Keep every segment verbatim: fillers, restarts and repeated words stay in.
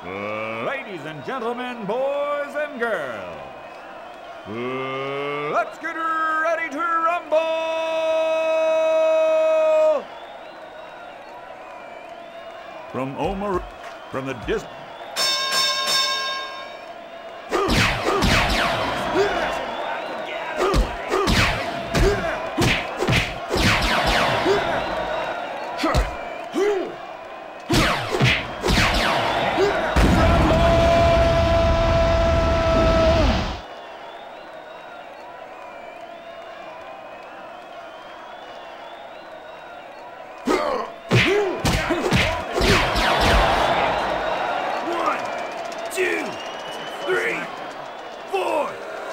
Ladies and gentlemen, boys and girls, let's get ready to rumble! From Omar, from the dis... Two, three, four.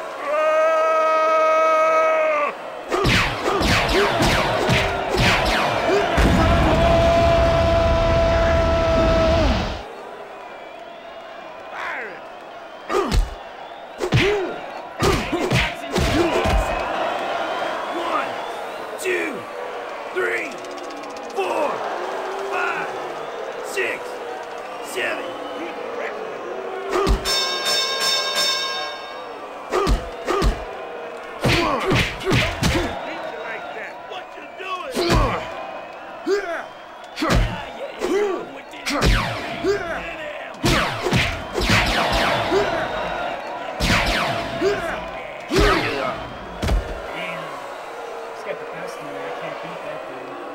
One, two, three, four, five, six, seven. He's got the best in there. I can't beat that dude.